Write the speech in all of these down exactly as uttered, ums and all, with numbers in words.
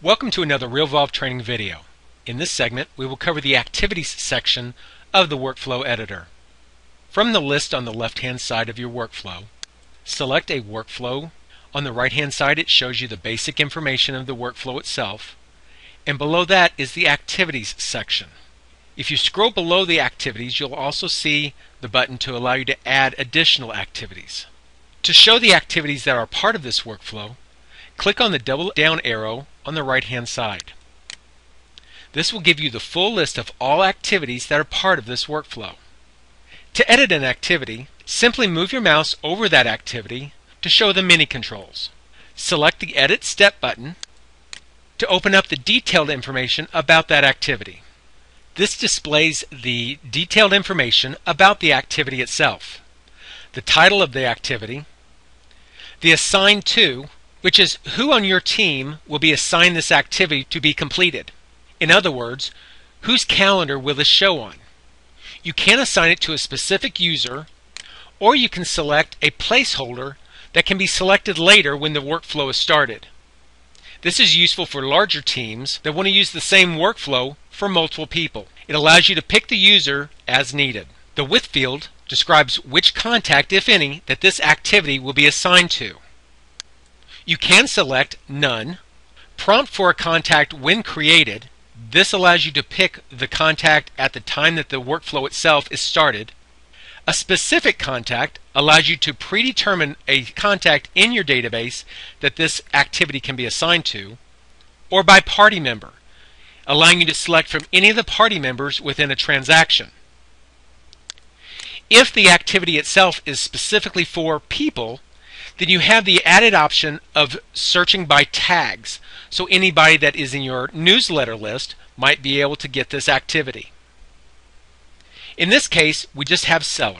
Welcome to another Realvolve training video. In this segment, we will cover the Activities section of the Workflow Editor. From the list on the left-hand side of your workflow, select a workflow. On the right-hand side, it shows you the basic information of the workflow itself, and below that is the Activities section. If you scroll below the activities, you'll also see the button to allow you to add additional activities. To show the activities that are part of this workflow, click on the double down arrow on the right-hand side. This will give you the full list of all activities that are part of this workflow. To edit an activity, simply move your mouse over that activity to show the menu controls. Select the Edit Step button to open up the detailed information about that activity. This displays the detailed information about the activity itself, the title of the activity, the assigned to, which is who on your team will be assigned this activity to be completed. In other words, whose calendar will this show on? You can assign it to a specific user, or you can select a placeholder that can be selected later when the workflow is started. This is useful for larger teams that want to use the same workflow for multiple people. It allows you to pick the user as needed. The With field describes which contact, if any, that this activity will be assigned to. You can select None, prompt for a contact when created. This allows you to pick the contact at the time that the workflow itself is started. A specific contact allows you to predetermine a contact in your database that this activity can be assigned to, or by party member, allowing you to select from any of the party members within a transaction. If the activity itself is specifically for people, then you have the added option of searching by tags, so anybody that is in your newsletter list might be able to get this activity. In this case, we just have seller.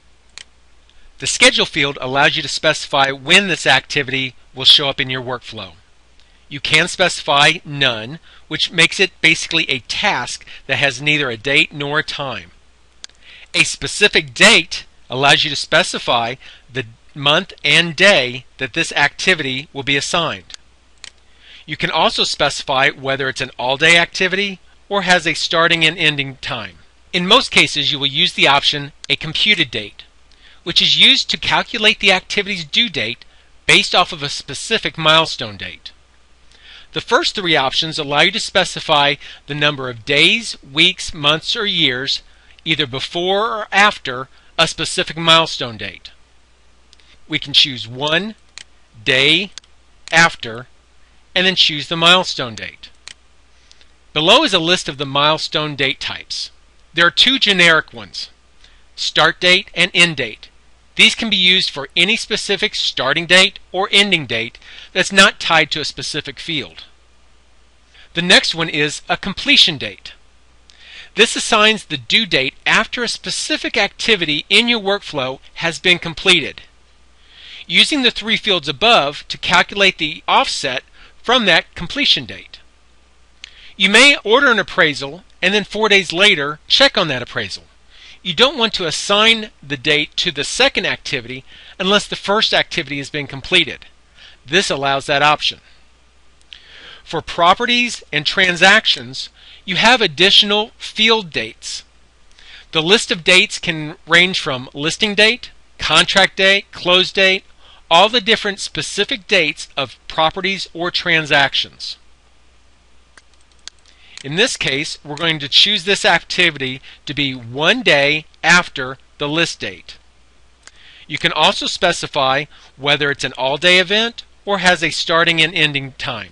The Schedule field allows you to specify when this activity will show up in your workflow. You can specify None, which makes it basically a task that has neither a date nor a time. A specific date allows you to specify the month and day that this activity will be assigned. You can also specify whether it's an all-day activity or has a starting and ending time. In most cases, you will use the option a computed date, which is used to calculate the activity's due date based off of a specific milestone date. The first three options allow you to specify the number of days, weeks, months, or years, either before or after a specific milestone date. We can choose one, day, after, and then choose the milestone date. Below is a list of the milestone date types. There are two generic ones, start date and end date. These can be used for any specific starting date or ending date that's not tied to a specific field. The next one is a completion date. This assigns the due date after a specific activity in your workflow has been completed, using the three fields above to calculate the offset from that completion date. You may order an appraisal and then four days later check on that appraisal. You don't want to assign the date to the second activity unless the first activity has been completed. This allows that option. For properties and transactions, you have additional field dates. The list of dates can range from listing date, contract date, close date, all the different specific dates of properties or transactions. In this case, we're going to choose this activity to be one day after the list date. You can also specify whether it's an all-day event or has a starting and ending time.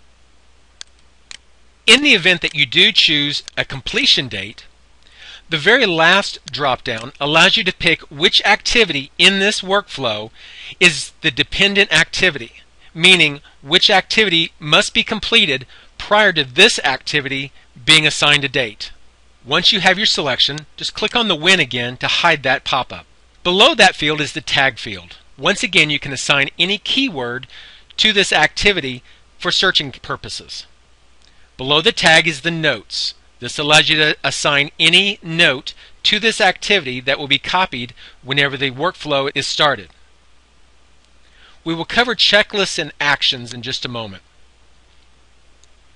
In the event that you do choose a completion date, the very last drop-down allows you to pick which activity in this workflow is the dependent activity, meaning which activity must be completed prior to this activity being assigned a date. Once you have your selection, just click on the When again to hide that pop-up. Below that field is the Tag field. Once again, you can assign any keyword to this activity for searching purposes. Below the tag is the Notes. This allows you to assign any note to this activity that will be copied whenever the workflow is started. We will cover checklists and actions in just a moment.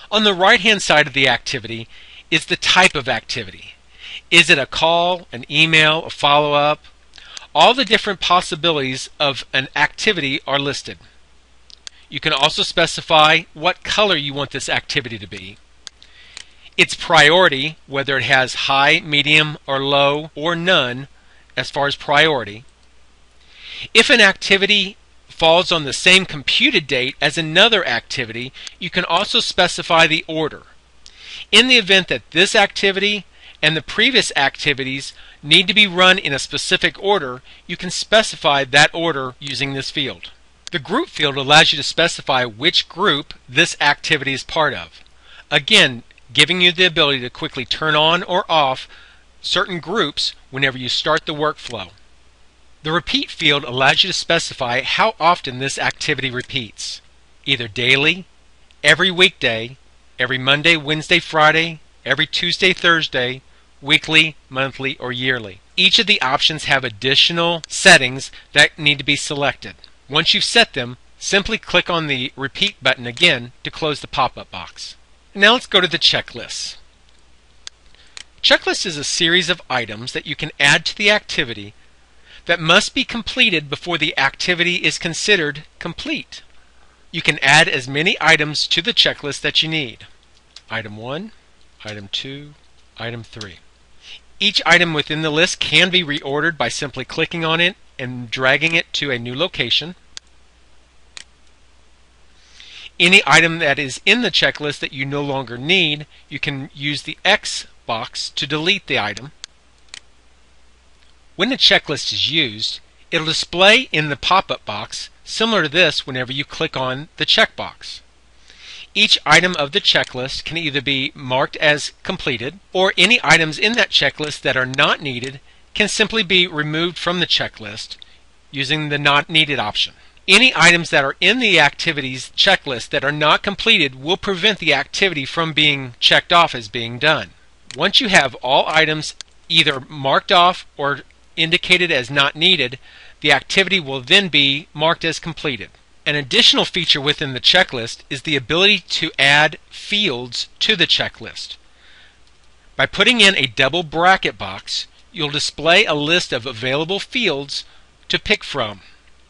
On the right-hand side of the activity is the type of activity. Is it a call, an email, a follow-up? All the different possibilities of an activity are listed. You can also specify what color you want this activity to be. Its priority, whether it has high, medium, or low, or none as far as priority. If an activity falls on the same computed date as another activity, you can also specify the order. In the event that this activity and the previous activities need to be run in a specific order, you can specify that order using this field. The group field allows you to specify which group this activity is part of. Again, giving you the ability to quickly turn on or off certain groups whenever you start the workflow. The repeat field allows you to specify how often this activity repeats, either daily, every weekday, every Monday, Wednesday, Friday, every Tuesday, Thursday, weekly, monthly, or yearly. Each of the options have additional settings that need to be selected. Once you've set them, simply click on the repeat button again to close the pop-up box. Now let's go to the checklist. Checklist is a series of items that you can add to the activity that must be completed before the activity is considered complete. You can add as many items to the checklist that you need. Item one, item two, item three. Each item within the list can be reordered by simply clicking on it and dragging it to a new location. Any item that is in the checklist that you no longer need, you can use the X box to delete the item. When the checklist is used, it will display in the pop-up box similar to this whenever you click on the checkbox. Each item of the checklist can either be marked as completed, or any items in that checklist that are not needed can simply be removed from the checklist using the Not Needed option. Any items that are in the activities checklist that are not completed will prevent the activity from being checked off as being done. Once you have all items either marked off or indicated as not needed, the activity will then be marked as completed. An additional feature within the checklist is the ability to add fields to the checklist. By putting in a double bracket box, you'll display a list of available fields to pick from.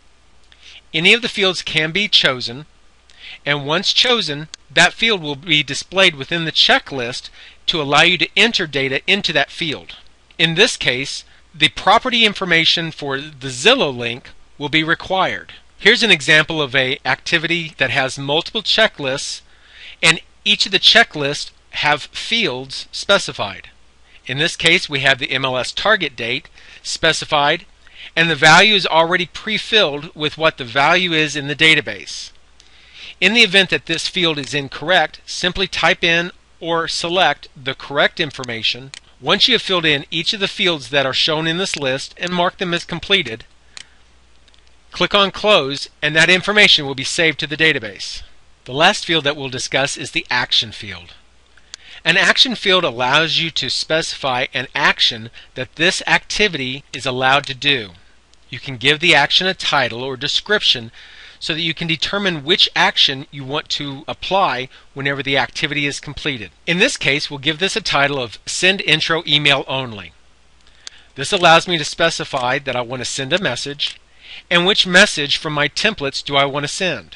Any of the fields can be chosen, and once chosen, that field will be displayed within the checklist to allow you to enter data into that field. In this case, the property information for the Zillow link will be required. Here's an example of an activity that has multiple checklists, and each of the checklists have fields specified. In this case, we have the M L S target date specified, and the value is already pre-filled with what the value is in the database. In the event that this field is incorrect, simply type in or select the correct information. Once you have filled in each of the fields that are shown in this list and mark them as completed, click on Close, and that information will be saved to the database. The last field that we'll discuss is the Action field. An action field allows you to specify an action that this activity is allowed to do. You can give the action a title or description so that you can determine which action you want to apply whenever the activity is completed. In this case, we'll give this a title of Send Intro Email Only. This allows me to specify that I want to send a message and which message from my templates do I want to send.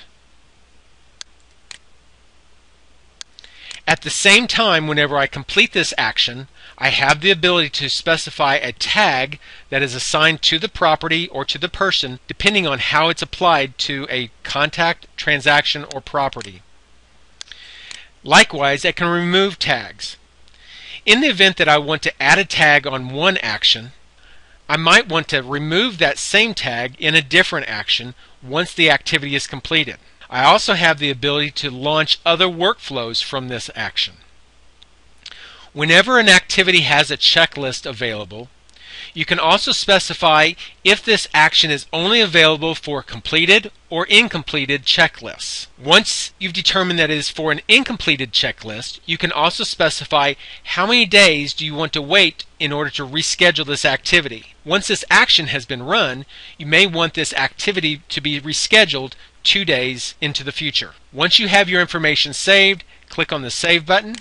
At the same time, whenever I complete this action, I have the ability to specify a tag that is assigned to the property or to the person depending on how it's applied to a contact, transaction, or property. Likewise, I can remove tags. In the event that I want to add a tag on one action, I might want to remove that same tag in a different action once the activity is completed. I also have the ability to launch other workflows from this action. Whenever an activity has a checklist available, you can also specify if this action is only available for completed or incompleted checklists. Once you've determined that it is for an incompleted checklist, you can also specify how many days do you want to wait in order to reschedule this activity. Once this action has been run, you may want this activity to be rescheduled two days into the future. Once you have your information saved, click on the Save button,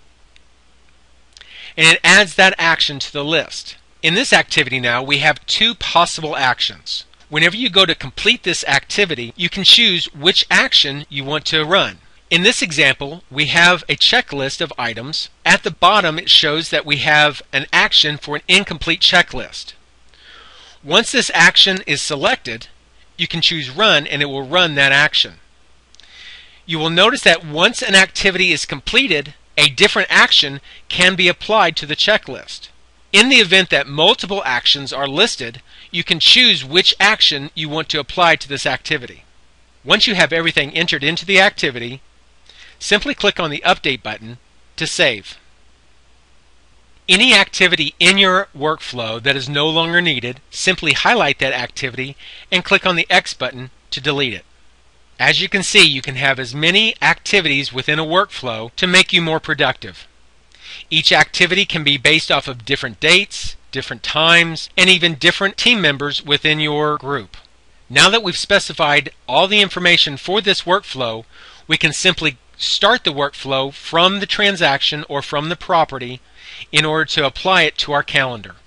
and it adds that action to the list. In this activity now, we have two possible actions. Whenever you go to complete this activity, you can choose which action you want to run. In this example, we have a checklist of items. At the bottom, it shows that we have an action for an incomplete checklist. Once this action is selected, you can choose Run, and it will run that action. You will notice that once an activity is completed, a different action can be applied to the checklist. In the event that multiple actions are listed, you can choose which action you want to apply to this activity. Once you have everything entered into the activity, simply click on the Update button to save. Any activity in your workflow that is no longer needed, simply highlight that activity and click on the X button to delete it. As you can see, you can have as many activities within a workflow to make you more productive. Each activity can be based off of different dates, different times, and even different team members within your group. Now that we've specified all the information for this workflow, we can simply start the workflow from the transaction or from the property in order to apply it to our calendar.